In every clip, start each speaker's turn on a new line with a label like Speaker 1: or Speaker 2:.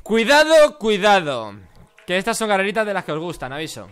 Speaker 1: Cuidado, cuidado. Que estas son carreritas de las que os gustan, aviso.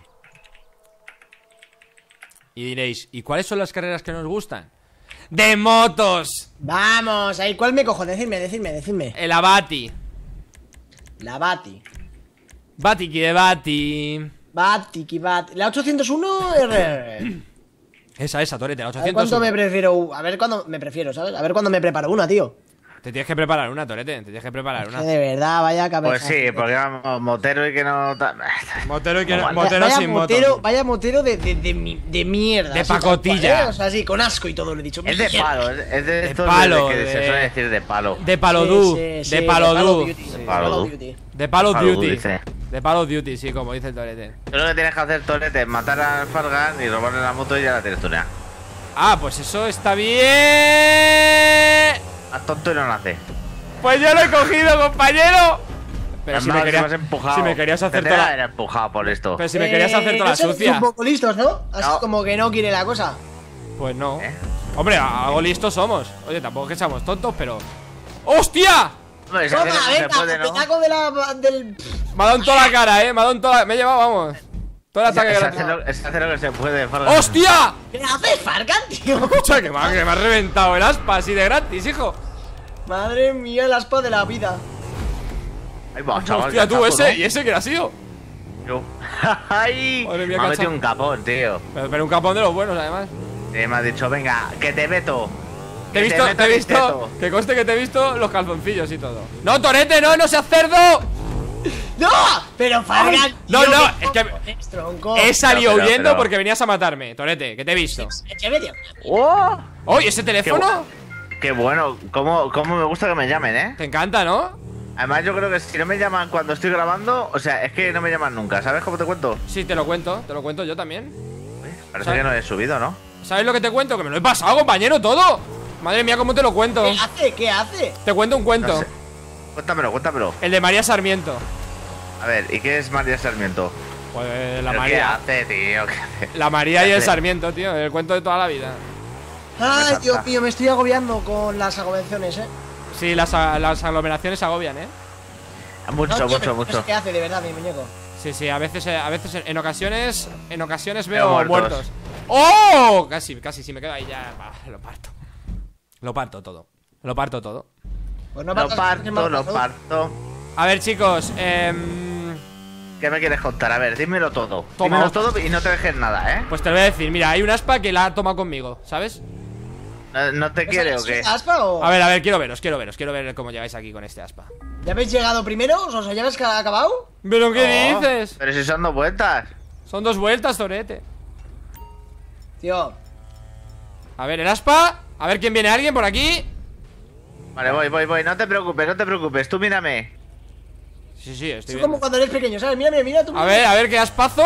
Speaker 1: Y diréis, ¿y cuáles son las carreras que nos gustan? ¡De motos!
Speaker 2: Vamos, ahí, ¿cuál me cojo? Decidme.
Speaker 1: El Abati.
Speaker 2: La Bati.
Speaker 1: Batiki de Bati.
Speaker 2: Batiki, Bati. La 801 RR.
Speaker 1: Esa, Torete, la
Speaker 2: A ver
Speaker 1: 801.
Speaker 2: cuánto me prefiero. A ver cuándo me prefiero, ¿sabes? A ver cuándo me preparo una, tío.
Speaker 1: Te tienes que preparar una, Torete. Te tienes que preparar una.
Speaker 2: Que de verdad, vaya cabeza.
Speaker 3: Pues sí, porque vamos, motero y que no.
Speaker 1: Motero y que
Speaker 3: Vaya
Speaker 1: motero sin moto.
Speaker 2: Vaya motero de mierda.
Speaker 1: De
Speaker 2: así, tal
Speaker 1: pacotilla.
Speaker 2: cual, ¿eh? O sea, sí, con asco y todo lo he dicho.
Speaker 3: Es de
Speaker 2: Mierda.
Speaker 3: palo, es de estos
Speaker 1: palo,
Speaker 3: que
Speaker 1: de-
Speaker 3: se suele decir de palo.
Speaker 1: De palodú.
Speaker 2: Sí,
Speaker 1: De palodú.
Speaker 2: de
Speaker 3: Palo
Speaker 2: Palo
Speaker 3: Duty.
Speaker 2: Duty.
Speaker 1: De Palo
Speaker 3: Palo
Speaker 1: Duty.
Speaker 3: dice.
Speaker 1: De Palo Duty, sí, como dice el Torete.
Speaker 3: Tú lo que tienes que hacer, Torete, es matar al Fargan y robarle la moto y ya la tienes tuneada.
Speaker 1: Ah, pues eso está bien.
Speaker 3: Más tonto y no nace.
Speaker 1: Pues yo lo he cogido, compañero. Pero si me,
Speaker 3: Además,
Speaker 1: querías,
Speaker 3: has empujado.
Speaker 1: si me querías hacer
Speaker 3: Te
Speaker 1: toda
Speaker 3: haber empujado por esto.
Speaker 1: Pero si me querías hacer toda la
Speaker 2: Eso es
Speaker 1: sucia.
Speaker 2: un poco listos, ¿no? Así
Speaker 3: No.
Speaker 2: como que no quiere la cosa.
Speaker 1: Pues no.
Speaker 3: ¿Eh?
Speaker 1: Hombre, algo listos somos. Oye, tampoco que seamos tontos, pero. ¡Hostia!
Speaker 3: Hombre, si
Speaker 2: Toma,
Speaker 3: hace que no se
Speaker 2: venga,
Speaker 3: puede, ¿no?
Speaker 2: pedazo de la. Del.
Speaker 1: Me ha dado en toda la cara, me ha dado en toda. Me he llevado, vamos. Todo el ataque
Speaker 3: Es
Speaker 1: gratis.
Speaker 3: hacer lo que se puede, Fargan.
Speaker 1: ¡Hostia!
Speaker 2: ¿Qué haces, Fargan, tío?
Speaker 1: Escucha, que me ha reventado el aspa así de gratis, hijo.
Speaker 2: Madre mía, el aspa de la vida.
Speaker 3: Ahí va, chaval.
Speaker 1: Hostia, tú,
Speaker 3: cachazo,
Speaker 1: ese.
Speaker 3: ¿no?
Speaker 1: ¿Y ese quién ha sido?
Speaker 3: Yo. ¡Ay!
Speaker 1: Madre mía,
Speaker 3: Me ha
Speaker 1: cacha.
Speaker 3: metido un capón, tío.
Speaker 1: Pero un capón de los buenos, además.
Speaker 3: Y me ha dicho, venga, que te meto.
Speaker 1: Te he
Speaker 3: Que
Speaker 1: visto,
Speaker 3: meto
Speaker 1: te he
Speaker 3: el
Speaker 1: visto.
Speaker 3: teto.
Speaker 1: Que conste que te he visto los calzoncillos y todo. ¡No, Torete, no! ¡No seas cerdo!
Speaker 2: ¡No! Pero Fargan.
Speaker 1: No,
Speaker 2: tío,
Speaker 1: no,
Speaker 2: ¿qué
Speaker 1: es que-
Speaker 2: cojones, tronco?
Speaker 1: He salido
Speaker 3: pero-
Speaker 1: huyendo
Speaker 3: pero-
Speaker 1: porque venías a matarme, Torete, que te he visto.
Speaker 2: ¿Qué me dio?
Speaker 3: ¡Oh!
Speaker 1: ¡Oye, ese teléfono!
Speaker 3: Qué bueno, cómo me gusta que me llamen, ¿eh?
Speaker 1: Te encanta, ¿no?
Speaker 3: Además yo creo que si no me llaman cuando estoy grabando, o sea, es que no me llaman nunca, ¿sabes cómo te cuento?
Speaker 1: Sí, te lo cuento yo también.
Speaker 3: Parece
Speaker 1: ¿Sabes?
Speaker 3: que no he subido, ¿no?
Speaker 1: ¿Sabes lo que te cuento? Que me lo he pasado, compañero, todo. Madre mía, ¿cómo te lo cuento?
Speaker 2: ¿Qué hace? ¿Qué hace?
Speaker 1: Te cuento un cuento.
Speaker 3: No sé. Cuéntamelo.
Speaker 1: El de María Sarmiento.
Speaker 3: A ver, ¿y qué es María Sarmiento?
Speaker 1: Pues la
Speaker 3: ¿Pero
Speaker 1: María.
Speaker 3: ¿Qué hace, tío? ¿Qué hace?
Speaker 1: La María y
Speaker 3: ¿Qué
Speaker 1: el
Speaker 3: hace?
Speaker 1: Sarmiento, tío. El cuento de toda la vida.
Speaker 2: Ay,
Speaker 3: falta.
Speaker 2: Dios mío, me estoy agobiando con las aglomeraciones,
Speaker 1: Sí, las aglomeraciones agobian, ¿eh?
Speaker 3: Mucho,
Speaker 2: No, tío,
Speaker 3: mucho,
Speaker 2: no sé
Speaker 3: mucho.
Speaker 2: ¿Qué hace de verdad, mi muñeco?
Speaker 1: Sí, a veces en ocasiones
Speaker 3: Veo
Speaker 1: veo
Speaker 3: muertos.
Speaker 1: muertos. ¡Oh! Casi, si me quedo ahí ya lo parto. Lo parto todo.
Speaker 2: Pues no
Speaker 3: Lo
Speaker 2: partas,
Speaker 3: lo parto.
Speaker 1: A ver, chicos,
Speaker 3: ¿Qué me quieres contar? A ver, dímelo todo.
Speaker 1: Toma.
Speaker 3: Dímelo todo y no te dejes nada, ¿eh?
Speaker 1: pues te lo voy a decir. Mira, hay un aspa que la ha tomado conmigo, ¿sabes?
Speaker 3: ¿No te quiere o qué?
Speaker 2: ¿Aspa o...?
Speaker 1: A ver, quiero ver cómo llegáis aquí con este aspa.
Speaker 2: ¿Ya habéis llegado primero? ¿Os ya habéis acabado?
Speaker 1: ¿Pero qué
Speaker 3: No,
Speaker 1: dices?
Speaker 3: Pero si son 2 vueltas.
Speaker 1: Son 2 vueltas, Torete.
Speaker 2: Tío,
Speaker 1: A ver, el aspa. A ver quién viene, alguien por aquí.
Speaker 3: Vale, voy. No te preocupes. Tú mírame.
Speaker 1: Sí, estoy
Speaker 2: es como
Speaker 1: viendo.
Speaker 2: cuando eres pequeño, ¿sabes? Mira tú.
Speaker 1: A ver, qué aspazo.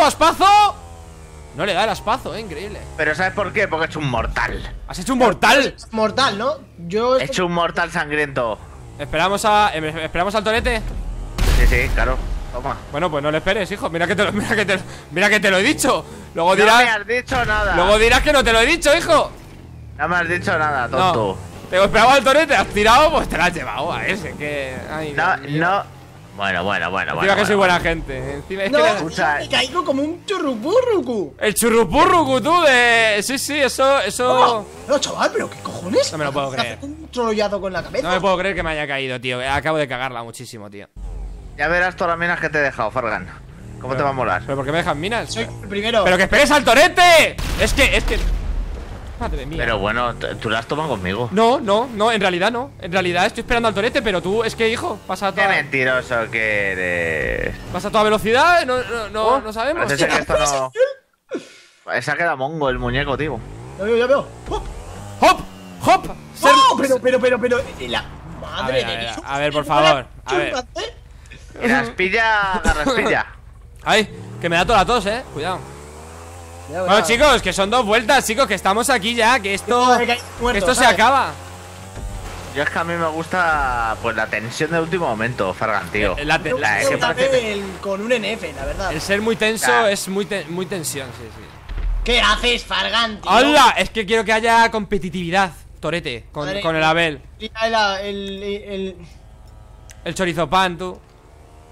Speaker 1: No le da el aspazo, increíble.
Speaker 3: Pero ¿sabes por qué? Porque he hecho un mortal.
Speaker 1: ¿Has hecho un mortal?
Speaker 2: Mortal, ¿no? Yo...
Speaker 3: He hecho un mortal sangriento.
Speaker 1: Esperamos al Torete.
Speaker 3: Sí, claro. Toma.
Speaker 1: Bueno, pues no le esperes, hijo. Mira que te lo he dicho. Luego
Speaker 3: No me
Speaker 1: dirás,
Speaker 3: has dicho nada.
Speaker 1: que no te lo he dicho, hijo.
Speaker 3: No me has dicho nada, tonto.
Speaker 1: Te esperaba al Torete, has tirado, pues te lo has llevado a ese, que. Ay,
Speaker 3: No,
Speaker 1: Dios mío.
Speaker 3: no. Bueno.
Speaker 1: Encima que soy buena gente. Encima es
Speaker 2: No,
Speaker 1: que
Speaker 3: Escucha.
Speaker 2: me caigo como un churrupurrucu.
Speaker 1: el churrupurrucu, tú, de. Sí, eso.
Speaker 2: No, chaval, pero ¿qué cojones?
Speaker 1: No me lo puedo creer.
Speaker 2: Haces un trollado con la cabeza.
Speaker 1: No me puedo creer que me haya caído, tío. Acabo de cagarla muchísimo, tío.
Speaker 3: Ya verás todas las minas que te he dejado, Fargan. ¿Cómo te va a molar?
Speaker 1: ¿Pero por qué me dejan minas?
Speaker 2: Soy el primero.
Speaker 1: ¡Pero que esperes al Torete! Es que. Madre mía.
Speaker 3: Pero bueno, tú las tomas conmigo.
Speaker 1: No, en realidad no. En realidad estoy esperando al Torete, pero tú, es que, hijo, pasa a
Speaker 3: Qué
Speaker 1: toda,
Speaker 3: mentiroso que eres.
Speaker 1: vas a toda velocidad, no sabemos.
Speaker 3: Parece ser que esto no. Se ha quedado mongo el muñeco, tío.
Speaker 2: Ya veo. ¡Oh!
Speaker 1: ¡Hop!
Speaker 2: ¡Oh! Pero. La
Speaker 1: A
Speaker 2: madre
Speaker 1: ver,
Speaker 2: de Dios.
Speaker 1: a ver, por favor. A ver.
Speaker 3: Y la raspilla.
Speaker 1: Ay, que me da toda la tos, cuidado. Bueno, chicos, que son 2 vueltas, chicos, que estamos aquí ya, que esto se acaba.
Speaker 3: Yo es que a mí me gusta pues la tensión del último momento, Fargan, tío.
Speaker 1: La te- la-
Speaker 3: es que parece-
Speaker 2: Con un NF, la verdad.
Speaker 1: El ser muy tenso
Speaker 3: Ya.
Speaker 1: es muy tensión, sí.
Speaker 2: ¿Qué haces, Fargan, tío?
Speaker 1: ¡Hala! Es que quiero que haya competitividad, Torete,
Speaker 2: Madre-
Speaker 1: con el Abel.
Speaker 2: Mira el
Speaker 1: El chorizopan, tú.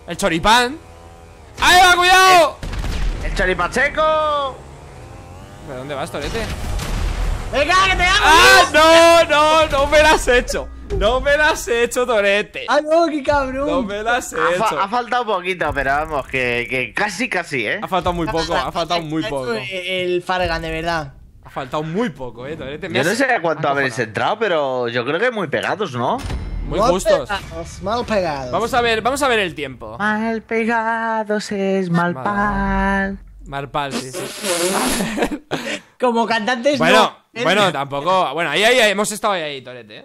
Speaker 1: El choripán. ¡Ahí va, cuidado!
Speaker 3: ¡El choripacheco!
Speaker 1: ¿De dónde vas, Torete?
Speaker 2: ¡Venga, que te hago!
Speaker 1: ¡Ah, no me la has hecho! No me la has hecho, Torete.
Speaker 2: ¡Ah, no, qué cabrón!
Speaker 1: No me la has hecho.
Speaker 3: Ha faltado poquito, pero vamos, que casi,
Speaker 1: Ha faltado muy poco, ha faltado muy poco.
Speaker 2: El Fargan, de verdad.
Speaker 1: Ha faltado muy poco, Torete.
Speaker 3: Yo no sé a cuánto habréis entrado, pero yo creo que muy pegados, ¿no?
Speaker 1: Muy justos.
Speaker 2: Mal pegados.
Speaker 1: Vamos a ver el tiempo.
Speaker 3: Mal pegados es mal pal.
Speaker 1: Marpal, sí.
Speaker 2: Como cantantes
Speaker 1: Bueno,
Speaker 2: no.
Speaker 1: bueno, tampoco. Bueno, ahí hemos estado ahí, Torete.